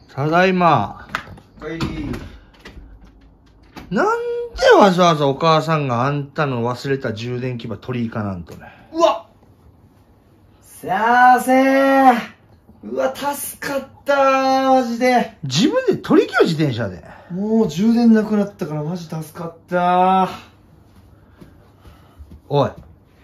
ただいま。 はい。 なんでわざわざお母さんがあんたの忘れた充電器ば取り行かなんとね。 うわっ、先生、うわ、助かったー、マジで。 自分で取り行けよ、自転車で。 もう充電なくなったからマジ助かったー。 おい。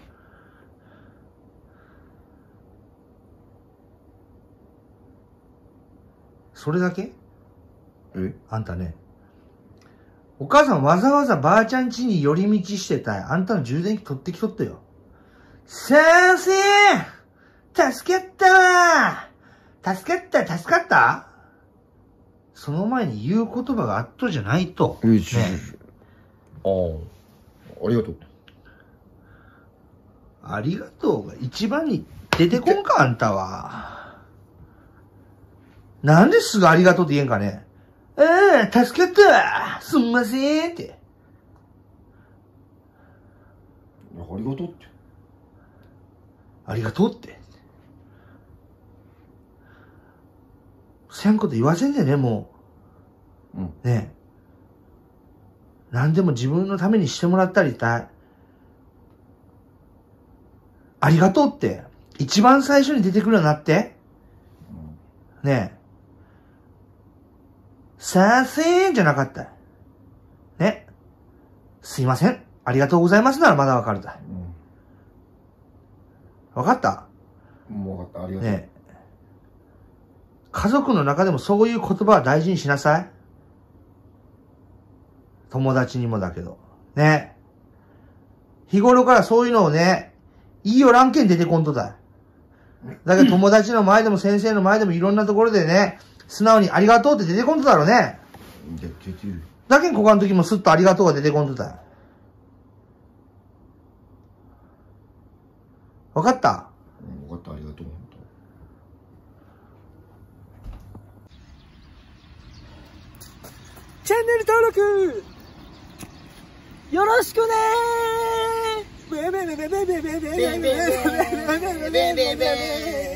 それだけ？あんたね。お母さんわざわざばあちゃん家に寄り道してた。あんたの充電器取ってきとったよ。先生！助かった助かった助かったその前に言う言葉があっとじゃないと。ね、 ありがとう。 ありがとうが一番に出てこんか、あんたは。なんですぐありがとうって言えんかね。助かったすんませんって。 ありがとうって。 ありがとうって。せんこと言わせんでね、もう。ねえ。何でも自分のためにしてもらったりた。ありがとうって、一番最初に出てくるようになって。ねえ。させんじゃなかった。ね。すいません。ありがとうございますならまだわかるだ。わかった？ もうわかった。ありがとう。 ねえ。家族の中でもそういう言葉は大事にしなさい。友達にもだけど。ね。日頃からそういうのをね、いいよらんけん出てこんとだ。だけど友達の前でも先生の前でもいろんなところでね、素直にありがとうって出てこんとだろうね。だけんここの時もすっとありがとうが出てこんとだ。わかった？ わかった、ありがとう。 チャンネル登録よろしくねー。